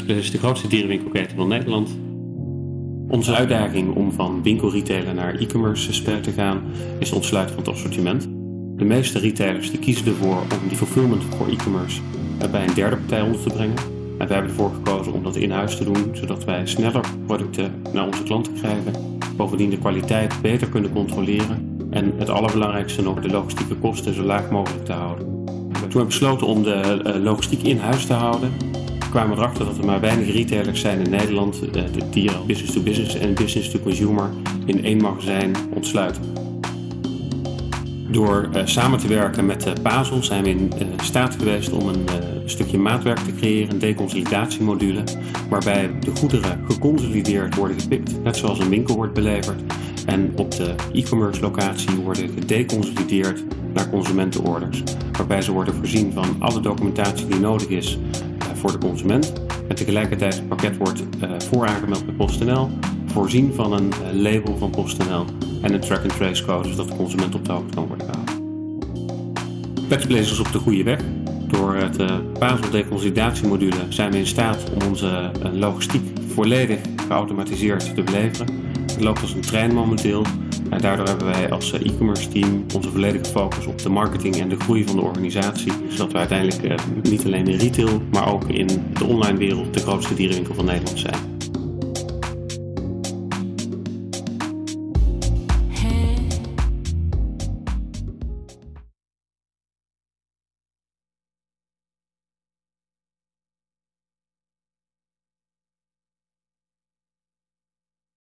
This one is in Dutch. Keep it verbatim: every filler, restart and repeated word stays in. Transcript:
Petspleis is de grootste dierenwinkelketen van Nederland. Onze uitdaging om van winkelretailer naar e-commerce speler te gaan is het ontsluiten van het assortiment. De meeste retailers die kiezen ervoor om die fulfillment voor e-commerce bij een derde partij onder te brengen. En wij hebben ervoor gekozen om dat in huis te doen, zodat wij sneller producten naar onze klanten krijgen, bovendien de kwaliteit beter kunnen controleren en het allerbelangrijkste nog, de logistieke kosten zo laag mogelijk te houden. Toen we besloten om de logistiek in huis te houden, kwamen we erachter dat er maar weinig retailers zijn in Nederland die business to business en business to consumer in één magazijn ontsluiten. Door uh, samen te werken met uh, Pazel zijn we in uh, staat geweest om een uh, stukje maatwerk te creëren, een deconsolidatiemodule, waarbij de goederen geconsolideerd worden gepikt, net zoals een winkel wordt beleverd. En op de e-commerce locatie worden gedeconsolideerd naar consumentenorders, waarbij ze worden voorzien van alle documentatie die nodig is uh, voor de consument. En tegelijkertijd het pakket wordt uh, vooraangemeld bij PostNL, voorzien van een uh, label van PostNL en een track-and-trace code, zodat de consument op de hoogte kan worden gehouden. Petspleis is op de goede weg. Door het uh, Pazel deconsolidatiemodule zijn we in staat om onze uh, logistiek volledig geautomatiseerd te beleveren. Het loopt als een trein momenteel. En daardoor hebben wij als uh, e-commerce team onze volledige focus op de marketing en de groei van de organisatie. Zodat we uiteindelijk uh, niet alleen in retail, maar ook in de online wereld de grootste dierenwinkel van Nederland zijn.